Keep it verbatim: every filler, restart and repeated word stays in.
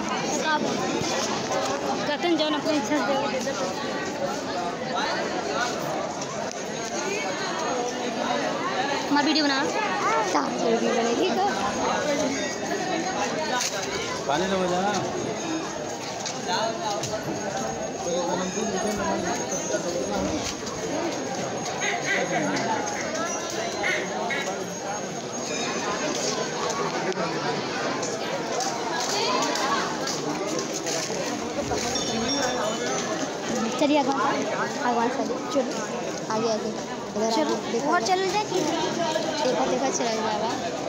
कतन जाओ अपनी इच्छा से हमारी वीडियो बना वीडियो बनेगी तो पानी लो जा चलिए आगे आगे चलो आगे आगे चलो और चल जाए देखा देखा चला बाबा